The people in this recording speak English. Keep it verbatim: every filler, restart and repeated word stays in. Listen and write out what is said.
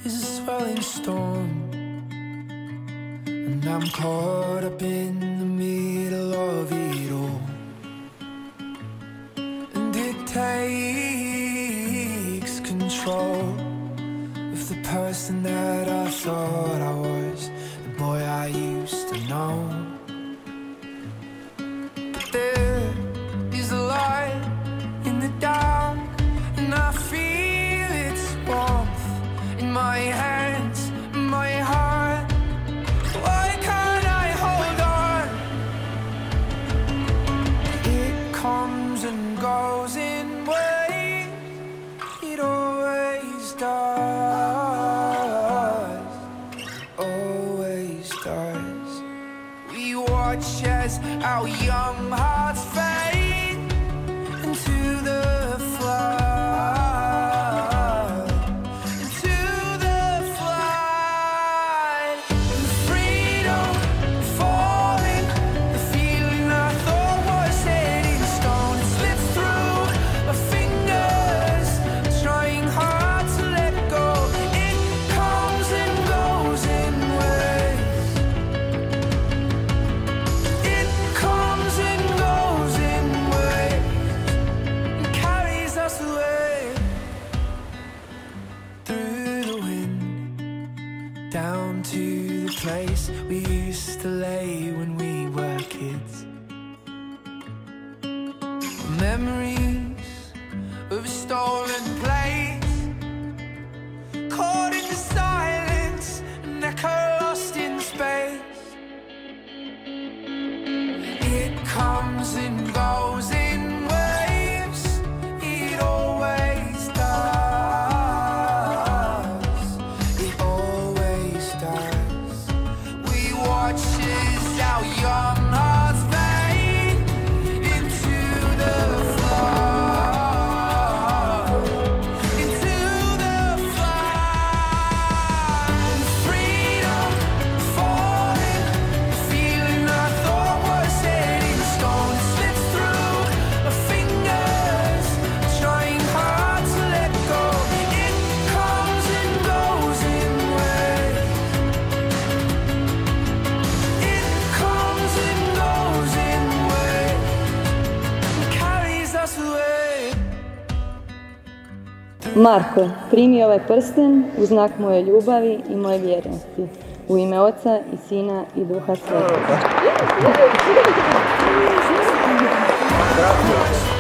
is a swelling storm, and I'm caught up in the middle of it all. And it takes control of the person that I thought I was, the boy I used to know. But there is a light in the dark, and I feel its warmth in my hands, in my heart. Why can't I hold on? It comes and goes in waves, it always does, always does. We watch as our young hearts fade into the flood, into the flood. The freedom falling, the feeling I thought was set in stone, it slips through my fingers, trying hard to let go. It comes and goes in waves, it comes and goes in waves, and carries us away through the wind, down to the place we used to lay when we were kids. Memories of a stolen place, caught in the silence, an echo lost in space. It comes and goes in waves, it always does, it always does. We watch as our young hearts fade into the flood, into the flood. Freedom falling, the feeling I thought was set in stone, it slips through my fingers, trying hard to let go. It comes and goes in waves, it comes and goes in waves, and carries us away. Marko, primi ovaj prsten u znak moje ljubavi i moje vjernosti. U ime Oca i Sina i Duha Svetoga.